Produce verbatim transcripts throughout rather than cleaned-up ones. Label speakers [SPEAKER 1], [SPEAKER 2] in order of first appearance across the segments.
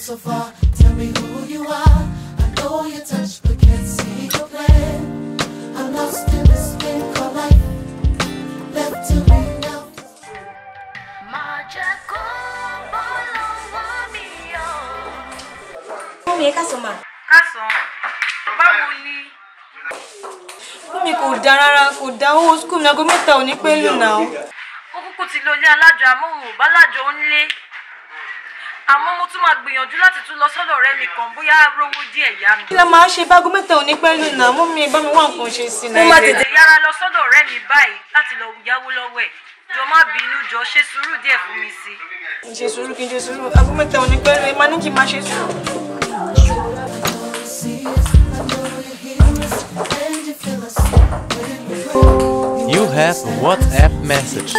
[SPEAKER 1] so far, tell me who you are. I know your touch, but can't see your plan. I'm lost in this thing called life. Left to me now.
[SPEAKER 2] Mommy, Kasoma.
[SPEAKER 3] Kason. Báwo ni?
[SPEAKER 2] Mommy kò dá rárá, kò dá owó school mi ago mẹ́ta ò ní pẹ̀lú náà.
[SPEAKER 3] Ó kúkú ti lọ ilé alájọ àmọ́ òun ò bá lájọ ń lé. Àmọ́ mo tún máa gbìyànjú láti tún lọ sọ́dọ̀ ọ̀rẹ́ mi kan bóyá rówó díẹ̀ yá mi.
[SPEAKER 2] Kí la máa ṣe bá ago mẹ́ta ò ní pẹ̀lú náà? Mommy bá mi wá nǹkan ṣe sí náà.
[SPEAKER 3] Mo máa tètè yára lọ sọ́dọ̀ ọ̀rẹ́ mi báyìí láti lọ yáwó lọ́wọ́ ẹ̀. Jọ má bínú, jọ ṣe sùúrù díẹ̀ fún mi sí.
[SPEAKER 2] Kí n ṣe sùúrù, kí n ṣe sùúrù. Ago mẹ́ta ò ní pẹ̀lú, ẹ máa ní kí n máa ṣe sùúrù.
[SPEAKER 4] You have a WhatsApp message.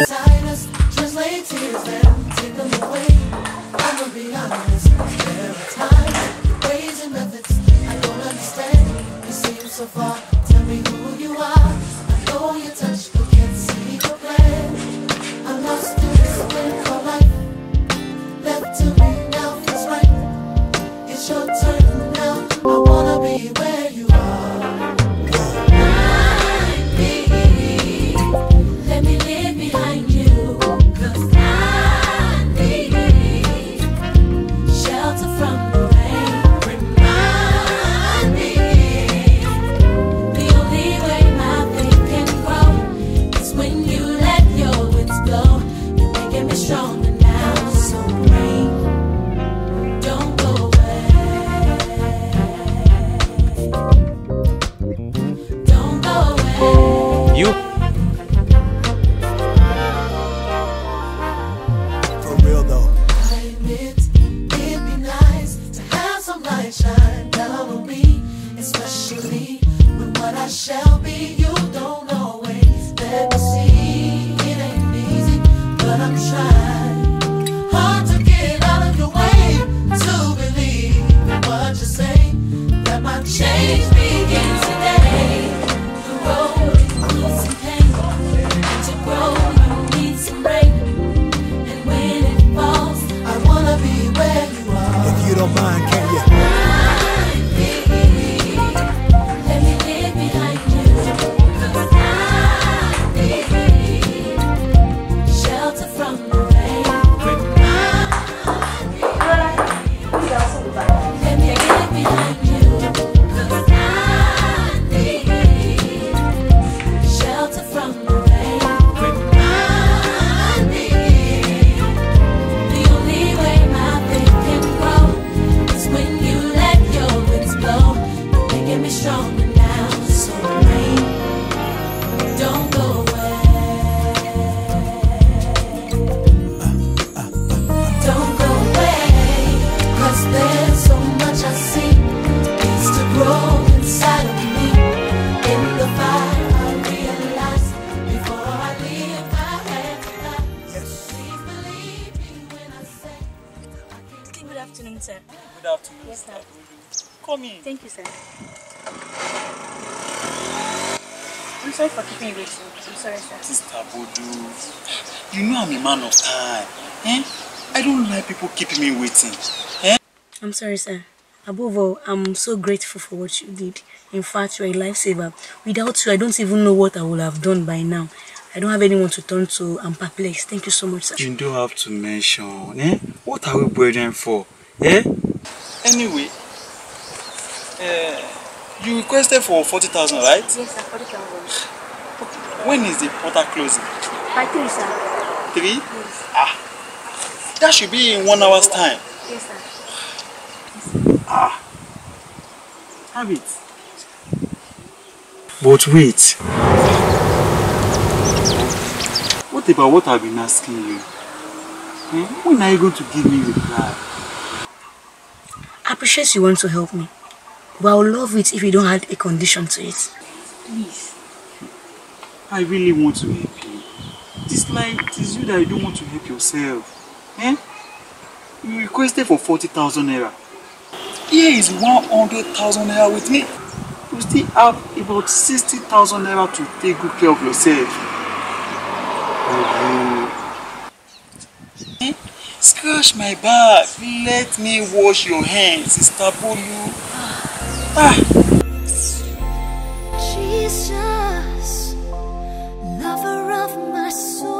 [SPEAKER 1] So far, tell me who you are. I know your touch, but can't see your plan. I'm lost in this thing called life. Left to me now feels right. It's your turn now. I wanna be where you are. Find me. Let me live behind you. 'Cause I need shelter from the rain. Remind me. Stronger now, so rain, don't go away, don't go away.
[SPEAKER 4] You
[SPEAKER 5] for real though.
[SPEAKER 1] I admit it'd be nice to have some light shine down on me, especially when what I shall be you don't always let me see. It ain't easy, but I'm trying. Hard to get out of your way to believe in what you say. That my change begins today. The road includes some pain. To grow, you need some rain. And when it falls, I wanna be where you are.
[SPEAKER 5] If you don't mind, can you?
[SPEAKER 1] Find me. Let me live behind you. 'Cause I need shelter from the rain. Let me live behind you. 'Cause I need shelter from the rain. Remind me. The only way my faith can grow is when you let your winds blow. You're making me stronger now, so rain, don't go away. Don't go away, 'cause there's so much I see needs to grow inside of me. In the fire I realize before I leave my hands alive.
[SPEAKER 5] Yes.
[SPEAKER 1] Please believe me when I say I can't.
[SPEAKER 2] Good afternoon, sir.
[SPEAKER 6] Good afternoon.
[SPEAKER 2] Yes, sir.
[SPEAKER 6] Come in.
[SPEAKER 2] Thank you, sir. I'm sorry for keeping you waiting. I'm sorry, sir.
[SPEAKER 6] Sister Bodu, you know I'm a man of time. Eh? I don't like people keeping me waiting. Eh?
[SPEAKER 2] I'm sorry, sir. Above all, I'm so grateful for what you did. In fact, you're a lifesaver. Without you, I don't even know what I would have done by now. I don't have anyone to turn to. I'm perplexed. Thank you so much, sir.
[SPEAKER 6] You don't have to mention. Eh? What are we brethren for? Eh? Anyway, uh, you requested for forty thousand, right?
[SPEAKER 2] Yes, sir. forty thousand.
[SPEAKER 6] When is the portal closing?
[SPEAKER 2] By three, sir.
[SPEAKER 6] Three?
[SPEAKER 2] Yes.
[SPEAKER 6] Ah, that should be in one hour's time.
[SPEAKER 2] Yes, sir.
[SPEAKER 6] Ah, have it. But wait. What about what I've been asking you? Eh? When are you going to give me a reply?
[SPEAKER 2] I appreciate you want to help me, but I would love it if you don't add a condition to it. Please.
[SPEAKER 6] I really want to help you. It's like it is you that you don't want to help yourself. Eh? You requested for forty thousand naira. Here is one hundred thousand naira with me. You still have about sixty thousand naira to take good care of yourself. Oh, eh? Scratch my back. Let me wash your hands, Sister Bolu. Ah.
[SPEAKER 1] Jesus, lover of my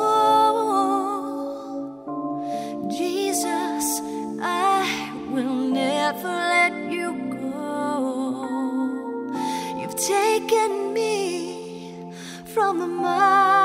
[SPEAKER 1] soul. Jesus, I will never let you go. You've taken me from the mud.